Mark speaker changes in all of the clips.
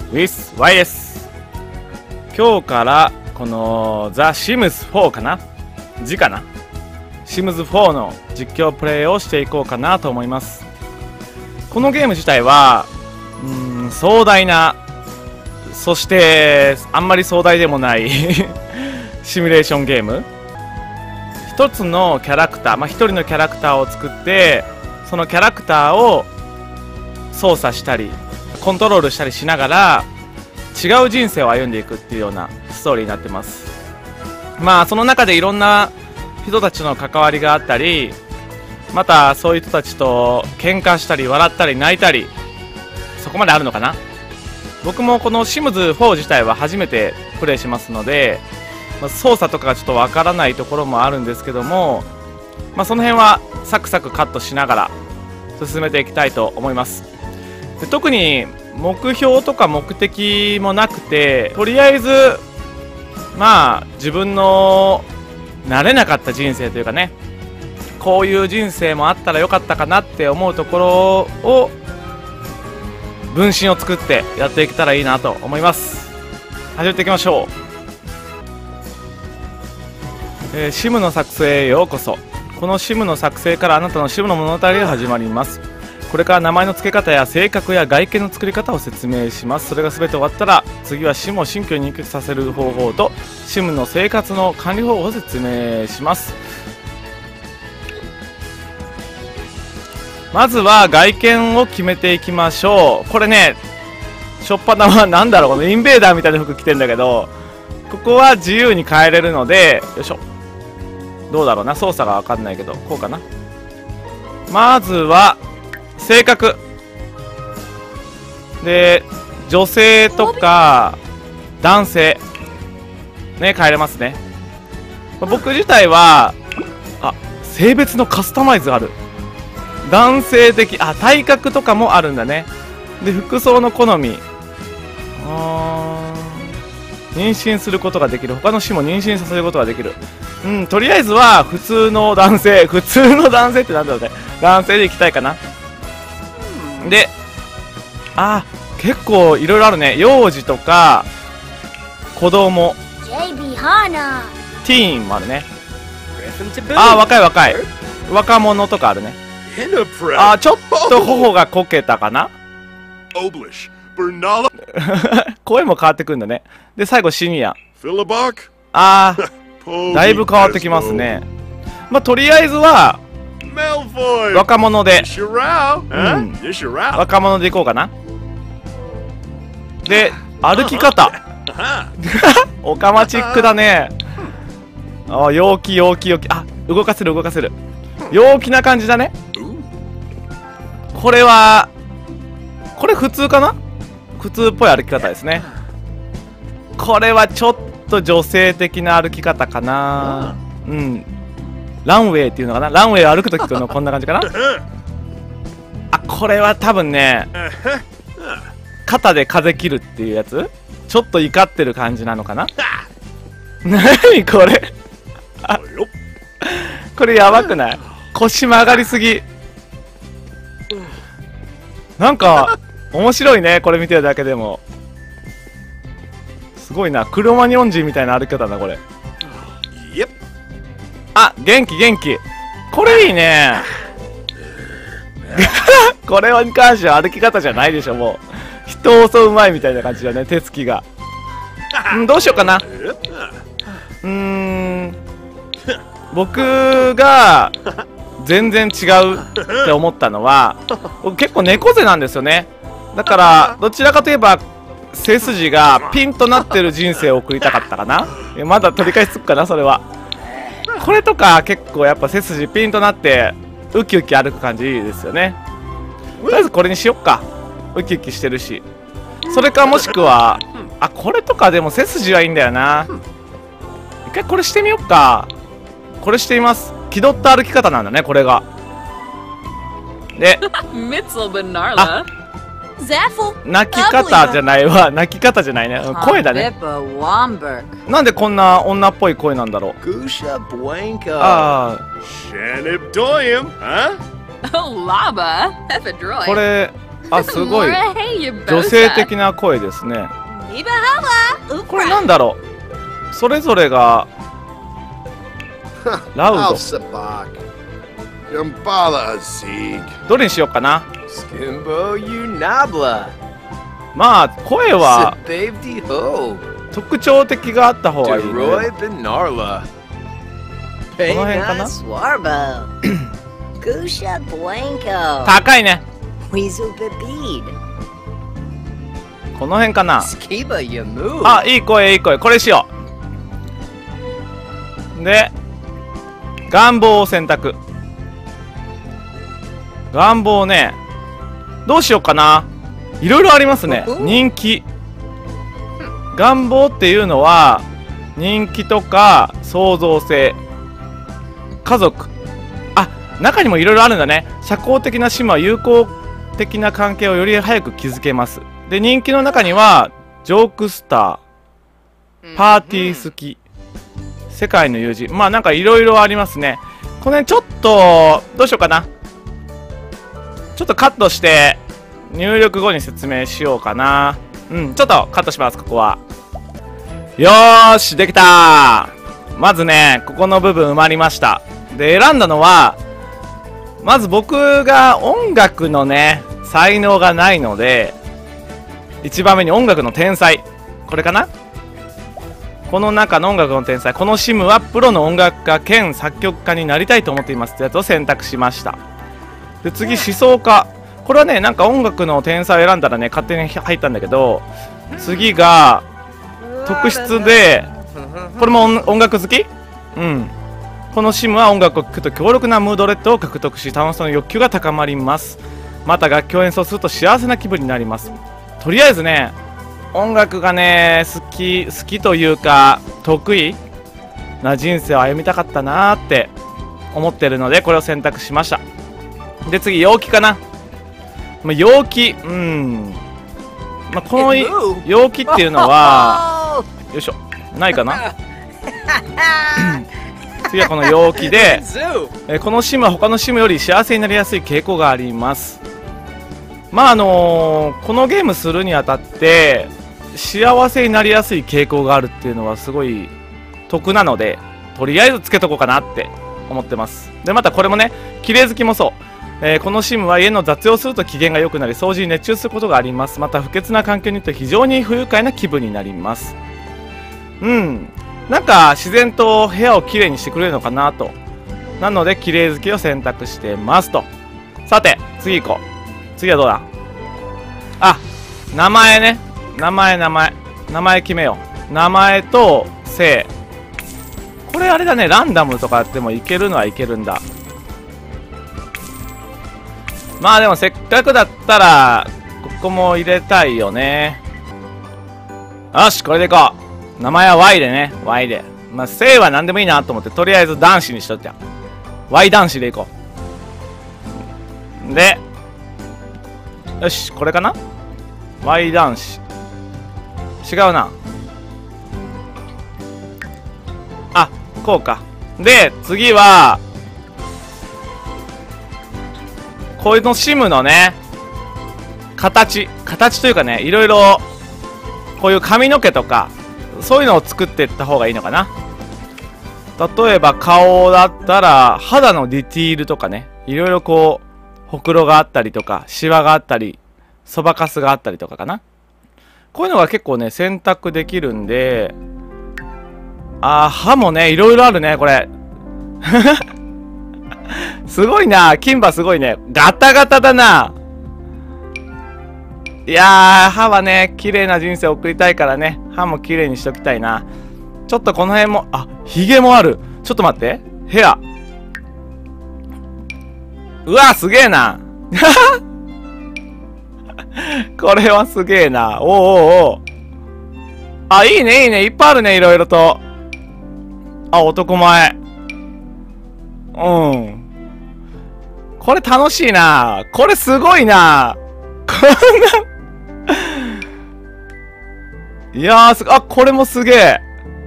Speaker 1: with Y です。今日からこのザ・シムズ4かな、字かな、シムズ4の実況プレイをしていこうかなと思います。このゲーム自体は壮大な、そしてあんまり壮大でもないシミュレーションゲーム。一つのキャラクター、一人のキャラクターを作って、そのキャラクターを操作したりコントロールしたりしながら違う人生を歩んでいくっていうようなストーリーになってます。その中でいろんな人たちの関わりがあったり、またそういう人たちと喧嘩したり笑ったり泣いたり、そこまであるのかな。僕もこのシムズ4自体は初めてプレイしますので、操作とかがちょっとわからないところもあるんですけども、その辺はサクサクカットしながら進めていきたいと思います。で、特に目標とか目的もなくて、とりあえず自分の慣れなかった人生というかね、こういう人生もあったらよかったかなって思うところを分身を作ってやっていけたらいいなと思います。始めていきましょう。シムの作成へようこそ。このシムの作成からあなたのシムの物語が始まります。これから名前の付け方や性格や外見の作り方を説明します。それが全て終わったら、次はシムを新居に入居させる方法とシムの生活の管理方法を説明します。まずは外見を決めていきましょう。これね、しょっぱなはなんだろう、このインベーダーみたいな服着てんだけど、ここは自由に変えれるので、よいしょ、どうだろうな、操作が分かんないけど、こうかな。まずは性格で、女性とか男性ね、変えれますね。僕自体は性別のカスタマイズある。男性的、体格とかもあるんだね。で、服装の好み、妊娠することができる。他の種も妊娠させることができる。とりあえずは普通の男性ってなんだろうね、男性でいきたいかな。で、結構いろいろあるね。幼児とか子供、ティーンもあるね。若い若者とかあるね。ちょっと頬がこけたかな。声も変わってくるんだね。で、最後シニア。だいぶ変わってきますね。とりあえずは若者で、若者でいこうかな。で、歩き方オカマチックだね。陽気、動かせる陽気な感じだね。これ普通かな。普通っぽい歩き方ですね。これはちょっと女性的な歩き方かな。ランウェイっていうのかな。ランウェイを歩くときのこんな感じかな。これは多分ね、肩で風切るっていうやつ。ちょっと怒ってる感じなのかな。何これこれやばくない？腰曲がりすぎ。なんか面白いね、これ見てるだけでも。すごいな、クロマニヨン人みたいな歩き方だな、これ。元気。これいいね。これに関しては歩き方じゃないでしょ、もう。人を襲う前みたいな感じだね、手つきが。どうしようかな。僕が全然違うって思ったのは、僕結構猫背なんですよね。だからどちらかといえば背筋がピンとなってる人生を送りたかったかな。まだ取り返しつくかな、それは。これとか結構やっぱ背筋ピンとなってウキウキ歩く感じいいですよね。とりあえずこれにしよっか。ウキウキしてるし。それかもしくはこれとかでも背筋はいいんだよな。一回これしてみよっか。これしてみます。気取った歩き方なんだね、これが。で泣き方じゃないわ。泣き方じゃないね。声だね。なんでこんな女っぽい声なんだろう。これあ、すごい女性的な声ですね。これなんだろう、それぞれがラウド。どれにしようかな。まあ声は特徴的があった方がいいね。この辺かな。高いね。この辺かな。あ、いい声いい声。これしよう。で願望を選択。願望ね、どうしようかな。いろいろありますね。人気。願望っていうのは人気とか創造性、家族、あ、中にもいろいろあるんだね。社交的なシムは友好的な関係をより早く築けます。で、人気の中にはジョークスター、パーティー好き、世界の友人、まあなんかいろいろありますね。これちょっとどうしようかな。ちょっとカットして入力後に説明しようかな。うん、ちょっとカットします。ここはよーし、できた。まずね、ここの部分埋まりました。で、選んだのはまず僕が音楽のね才能がないので、1番目に音楽の天才、これかな。この中の音楽の天才、このシムはプロの音楽家兼作曲家になりたいと思っていますってやつを選択しました。で、次思想家、これはねなんか音楽の天才を選んだらね勝手に入ったんだけど、次が特質で、これも音楽好き。うん、このシムは音楽を聴くと強力なムードレッドを獲得し楽しさの欲求が高まります。また楽器を演奏すると幸せな気分になります。とりあえずね音楽がね好きというか得意な人生を歩みたかったなーって思ってるのでこれを選択しました。で、次陽気かな。まあ、陽気、まあ、この陽気っていうのはよいしょ、ないかな。次はこの陽気で、このシムは他のシムより幸せになりやすい傾向があります。まあこのゲームするにあたって幸せになりやすい傾向があるっていうのはすごい得なので、とりあえずつけとこうかなって思ってます。で、またこれもね綺麗好きもそう、このシムは家の雑用すると機嫌が良くなり掃除に熱中することがあります。また不潔な環境にいると非常に不愉快な気分になります。なんか自然と部屋をきれいにしてくれるのかなと。なので綺麗好きを選択してますと。さて次行こう。次はどうだ。あ、名前ね。名前決めよう。名前と姓。これあれだね、ランダムとかやってもいけるのはいけるんだ。まあでもせっかくだったらここも入れたいよね。よし、これでいこう。名前は Y でね。 Y で、まあ姓は何でもいいなと思ってとりあえず男子にしとっちゃう。 Y 男子でいこう。で、よし、これかな。 Y 男子違うなあ、こうか。で、次はこういうのシムのね形というかね、いろいろこういう髪の毛とかそういうのを作っていった方がいいのかな。例えば顔だったら肌のディティールとかね、いろいろこうほくろがあったりとかシワがあったりそばかすがあったりとかかな。こういうのが結構ね選択できるんで、歯もねいろいろあるねこれ。すごいな、金歯すごいね、ガタガタだな。いやー、歯はね綺麗な人生を送りたいからね、歯も綺麗にしときたいな。ちょっとこの辺も、あ、ヒゲもある。ちょっと待って、ヘア、うわすげえな。これはすげえな。おうおうおう。あ、いいねいいね、いっぱいあるね、いろいろと。あ、男前。これ楽しいな。これすごいな。こんな。いやー、あ、これもすげえ。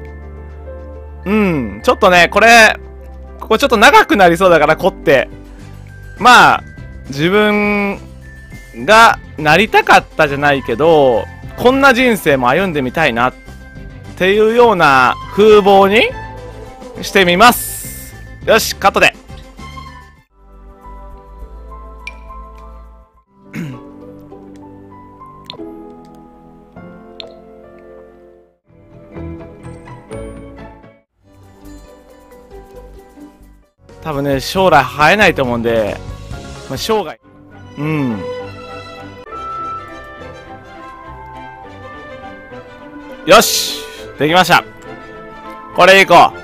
Speaker 1: ちょっとね、ここちょっと長くなりそうだから凝って。まあ、自分がなりたかったじゃないけど、こんな人生も歩んでみたいなっていうような風貌にしてみます。よし、カットで。多分ね、将来生えないと思うんで、まあ、生涯、うん。よし、できました。これでいこう。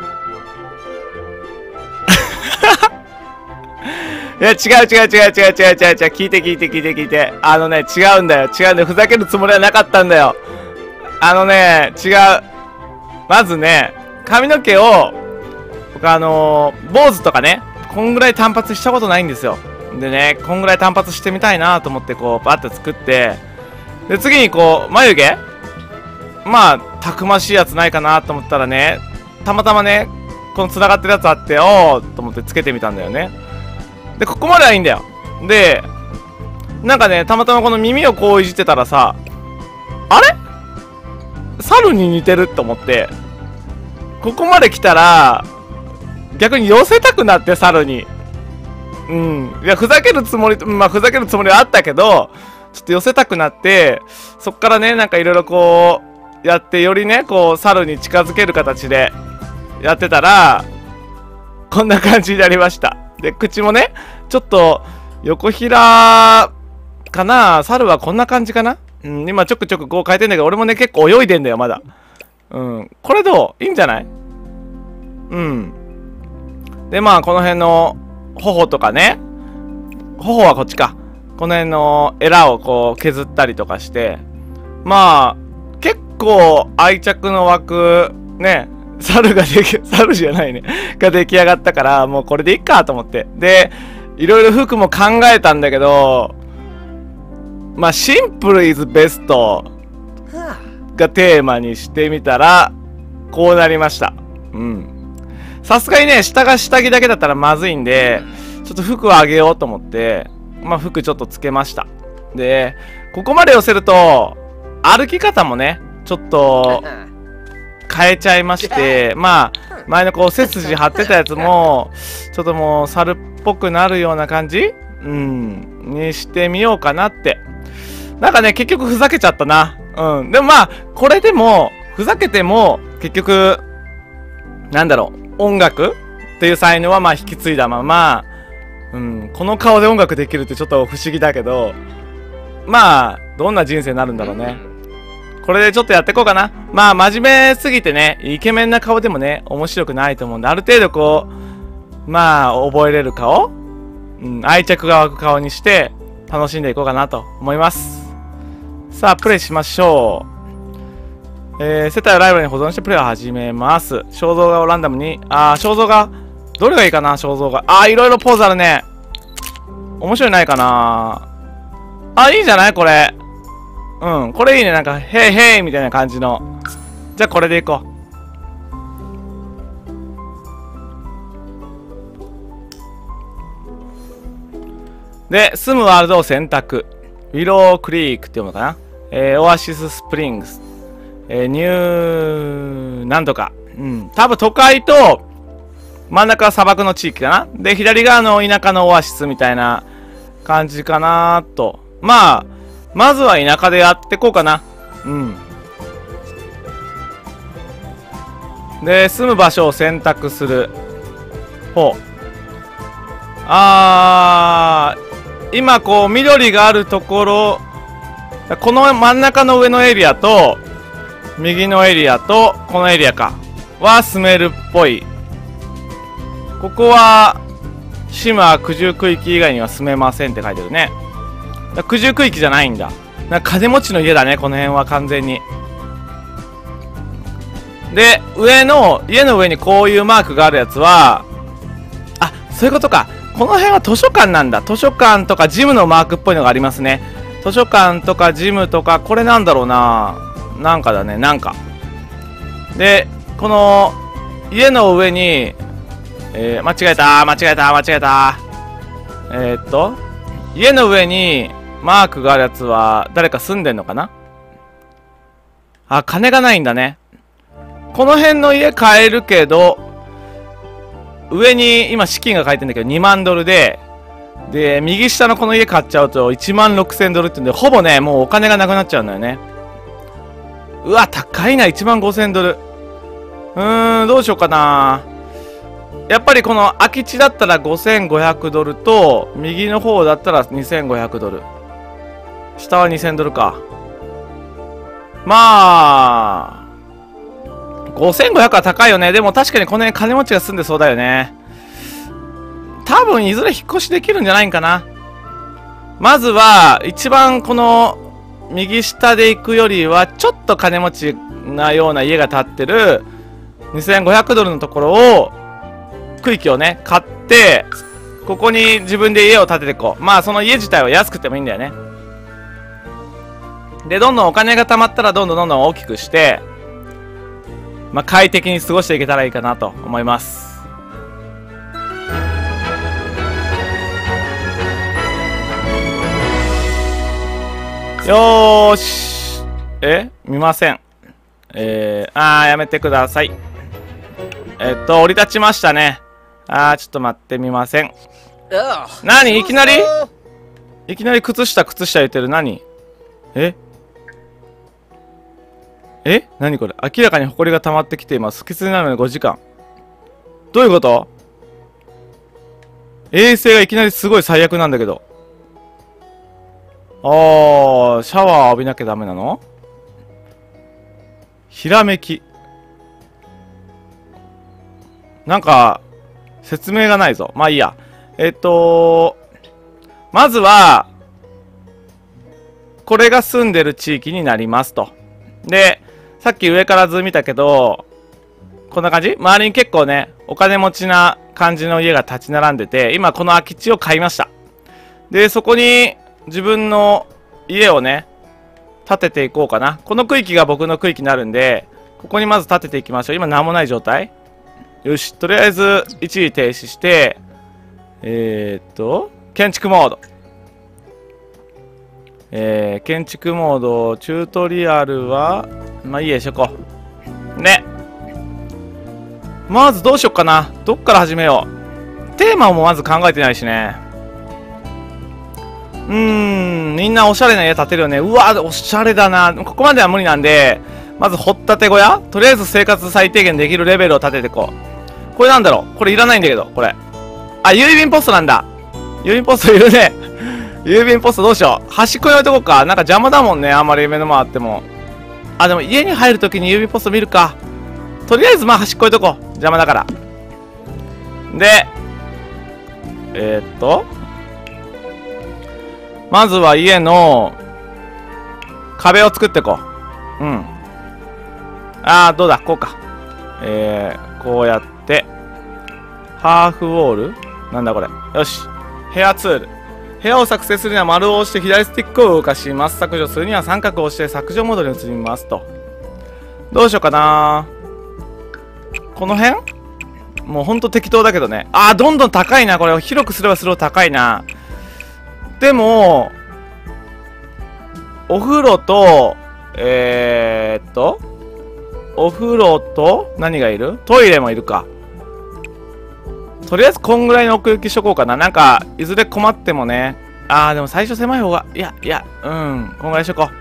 Speaker 1: いや、違う。聞いて。違うんだよ。ふざけるつもりはなかったんだよ。違う。まずね、髪の毛を、僕坊主とかね、こんぐらい単発したことないんですよ。でね、こんぐらい単発してみたいなと思って、こう、バッて作って、で、次にこう、眉毛まあ、たくましいやつないかなと思ったらね、たまたまね、この繋がってるやつあって、おーと思ってつけてみたんだよね。で、ここまではいいんだよ。で、なんかね、たまたまこの耳をこういじってたらさ、あれ猿に似てると思って、ここまで来たら、逆に寄せたくなって、猿に。うん。いや、ふざけるつもりはあったけど、ちょっと寄せたくなって、そっからね、なんかいろいろこう、やって、よりね、こう、猿に近づける形で、やってたら、こんな感じになりました。で、口もね、ちょっと、横平かな？猿はこんな感じかな？うん、今ちょくちょくこう変えてんだけど、俺もね、結構泳いでんだよ、まだ。うん。これどう？いいんじゃない？うん。で、まあ、この辺の、頬とかね。頬はこっちか。この辺のエラをこう削ったりとかして。まあ、結構愛着の湧く、ね、猿じゃないね。が出来上がったから、もうこれでいっかと思って。で、いろいろ服も考えたんだけど、まあ、シンプルイズベストがテーマにしてみたら、こうなりました。うん。さすがにね、下が下着だけだったらまずいんで、ちょっと服をあげようと思って、まあ服ちょっとつけました。で、ここまで寄せると、歩き方もね、ちょっと、変えちゃいまして、まあ、前のこう背筋張ってたやつも、ちょっともう猿っぽくなるような感じにしてみようかなって。なんかね、結局ふざけちゃったな。うん。でもまあ、これでも、ふざけても、結局、なんだろう。音楽っていう才能はまあ引き継いだまま、この顔で音楽できるってちょっと不思議だけど、まあ、どんな人生になるんだろうね。これでちょっとやっていこうかな。まあ、真面目すぎてね、イケメンな顔でもね、面白くないと思うんで、ある程度こう、まあ、覚えれる顔愛着が湧く顔にして、楽しんでいこうかなと思います。さあ、プレイしましょう。世帯をライブラリに保存してプレイを始めます。肖像画をランダムに。肖像画。どれがいいかな肖像画。いろいろポーズあるね。面白いないかないいんじゃないこれ。これいいね。なんか、ヘイヘイみたいな感じの。じゃあこれでいこう。で、住むワールドを選択。ウィロークリークって読むのかなオアシススプリングス。ニュー、なんとか。多分都会と、真ん中は砂漠の地域かな。で、左側の田舎のオアシスみたいな感じかなと。まあ、まずは田舎でやってこうかな。で、住む場所を選択する。今こう、緑があるところ、この真ん中の上のエリアと、右のエリアと、このエリアか。は住めるっぽい。ここは、島居住区域以外には住めませんって書いてるね。居住区域じゃないんだ。なんか金持ちの家だね、この辺は完全に。で、家の上にこういうマークがあるやつは、そういうことか。この辺は図書館なんだ。図書館とかジムのマークっぽいのがありますね。図書館とかジムとか、これなんだろうな。なんかだね、なんか。で、この、家の上に、間違えた。家の上に、 マークがあるやつは誰か住んでんのかな。あ、金がないんだね。この辺の家買えるけど、上に今資金が書いてんだけど2万ドルで、右下のこの家買っちゃうと1万6000ドルってんで、ほぼね、もうお金がなくなっちゃうんだよね。うわ、高いな、1万5000ドル。どうしようかな。やっぱりこの空き地だったら5500ドルと、右の方だったら2500ドル。下は2000ドルか。まあ、5500は高いよね。でも確かにこの辺金持ちが住んでそうだよね。多分いずれ引っ越しできるんじゃないんかな。まずは、一番この、右下で行くよりは、ちょっと金持ちなような家が建ってる、2500ドルのところを、区域をね、買って、ここに自分で家を建てていこう。まあ、その家自体は安くてもいいんだよね。で、どんどんお金が貯まったら、どんどん大きくして、まあ、快適に過ごしていけたらいいかなと思います。よーし。見ません。やめてください。降り立ちましたね。ちょっと待ってみません。何いきなり靴下言ってる。何何これ。明らかに埃が溜まってきています。不潔になるので5時間。どういうこと？衛生がいきなりすごい最悪なんだけど。シャワー浴びなきゃダメなの？ひらめき。なんか、説明がないぞ。まあいいや。まずは、これが住んでる地域になりますと。で、さっき上から図見たけど、こんな感じ？周りに結構ね、お金持ちな感じの家が立ち並んでて、今この空き地を買いました。で、そこに自分の家をね、建てていこうかな。この区域が僕の区域になるんで、ここにまず建てていきましょう。今何もない状態？よし、とりあえず一時停止して、建築モード。建築モード、チュートリアルは、まあいいでしょ、こう。ね。まずどうしよっかな。どっから始めよう。テーマもまず考えてないしね。みんなおしゃれな家建てるよね。うわ、おしゃれだな。ここまでは無理なんで、まず掘ったて小屋？とりあえず生活最低限できるレベルを建てていこう。これなんだろう？これいらないんだけど、これ。郵便ポストなんだ。郵便ポストいるね。郵便ポストどうしよう。端っこに置いとこうか。なんか邪魔だもんね。あんまり目の前あっても。でも家に入るときに郵便ポスト見るか。とりあえずまあ端っこ置いとこう。邪魔だから。で、まずは家の壁を作っていこう。どうだ、こうか。こうやって、ハーフウォールなんだこれ。よし。ヘアツール。部屋を作成するには丸を押して左スティックを動かします。削除するには三角を押して削除モードに移りますと。どうしようかな。この辺？もうほんと適当だけどね。どんどん高いな。これを広くすればするほど高いな。でも、お風呂と、お風呂と、何がいる？トイレもいるか。とりあえずこんぐらいの奥行きしとこうかな。なんか、いずれ困ってもね。でも最初狭い方が、こんぐらいしとこ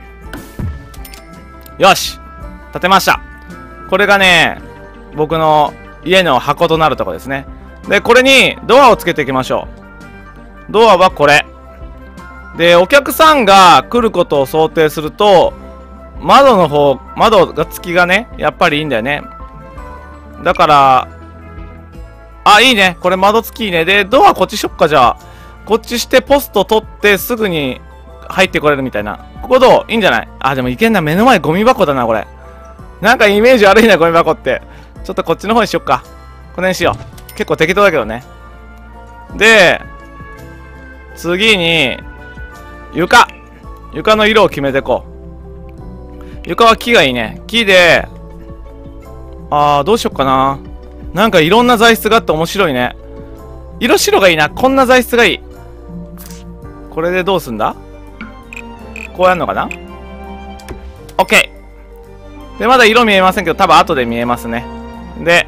Speaker 1: う。よし！建てました。これがね、僕の家の箱となるところですね。で、これにドアをつけていきましょう。ドアはこれ。で、お客さんが来ることを想定すると、窓が付きがね、やっぱりいいんだよね。だから、いいね。これ窓付きいいね。で、ドアこっちしよっか、じゃあ。こっちしてポスト取ってすぐに入ってこれるみたいな。ここどう？いいんじゃない？でもいけんな。目の前ゴミ箱だな、これ。なんかイメージ悪いな、ゴミ箱って。ちょっとこっちの方にしよっか。この辺しよう。結構適当だけどね。で、次に、床の色を決めていこう。床は木がいいね。木で、どうしよっかな。なんかいろんな材質があって面白いね。色白がいいな。こんな材質がいい。これでどうすんだ？ こうやるのかな？ OK。で、まだ色見えませんけど、多分後で見えますね。で、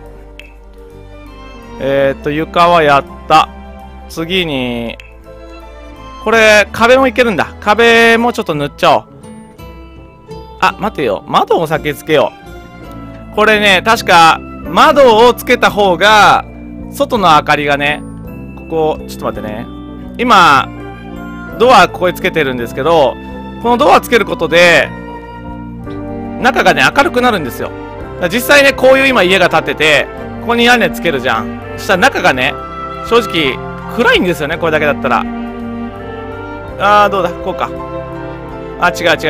Speaker 1: 床はやった。次に、これ、壁もいけるんだ。壁もちょっと塗っちゃおう。あ、待てよ。窓を先つけよう。これね、確か、窓をつけた方が、外の明かりがね、ここ、ちょっと待ってね。今、ドアここにつけてるんですけど、このドアつけることで、中がね、明るくなるんですよ。実際ね、こういう今家が建ってて、ここに屋根つけるじゃん。そしたら中がね、正直、暗いんですよね、これだけだったら。どうだ、こうか。違う。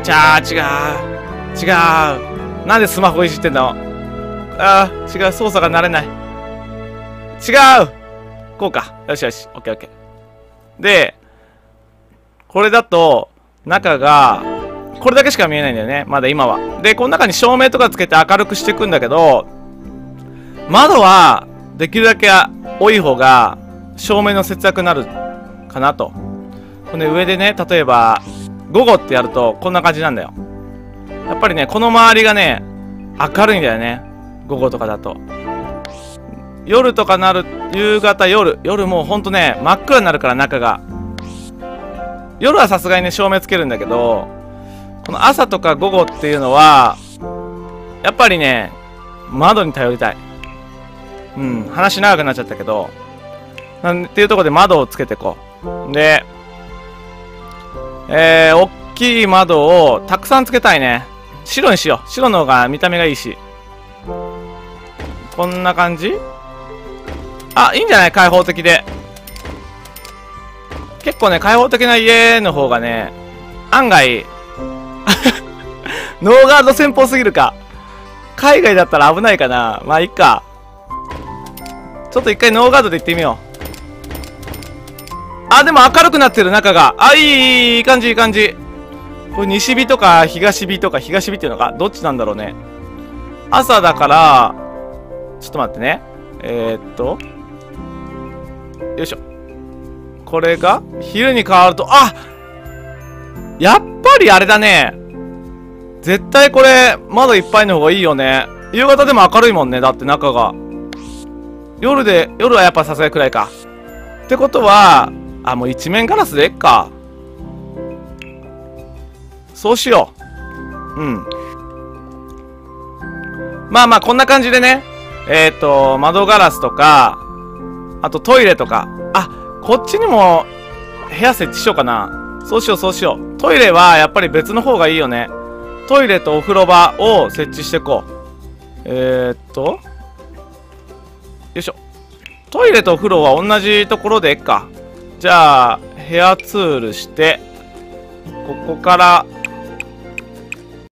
Speaker 1: なんでスマホいじってんの？違う、操作が慣れない。違う！こうか。よし。オッケー。で、これだと、中が、これだけしか見えないんだよね。まだ今は。で、この中に照明とかつけて明るくしていくんだけど、窓は、できるだけ多い方が、照明の節約になるかなと。この上でね、例えば、午後ってやると、こんな感じなんだよ。やっぱりね、この周りがね、明るいんだよね。午後とかだと。夜とかなる、夕方、夜もうほんとね、真っ暗になるから中が。夜はさすがにね、照明つけるんだけど、この朝とか午後っていうのは、やっぱりね、窓に頼りたい。話長くなっちゃったけど、っていうところで窓をつけてこう。で、大きい窓をたくさんつけたいね。白にしよう。白の方が見た目がいいし。こんな感じ？いいんじゃない？開放的で。結構ね、開放的な家の方がね、案外、ノーガード戦法すぎるか。海外だったら危ないかな。まあ、いっか。ちょっと一回ノーガードで行ってみよう。でも明るくなってる、中が。いい感じ。これ西日とか東日とか、東日っていうのかどっちなんだろうね。朝だから、ちょっと待ってね。よいしょ。これが昼に変わると、やっぱりあれだね。絶対これ、窓いっぱいの方がいいよね。夕方でも明るいもんね。だって中が。夜はやっぱさすがに暗いか。ってことは、もう一面ガラスでえっか。そうしよう。まあ、こんな感じでね。窓ガラスとか、あとトイレとか。こっちにも部屋設置しようかな。そうしよう。トイレはやっぱり別の方がいいよね。トイレとお風呂場を設置していこう。よいしょ。トイレとお風呂は同じところでえっか。じゃあ、ヘアツールして、ここから、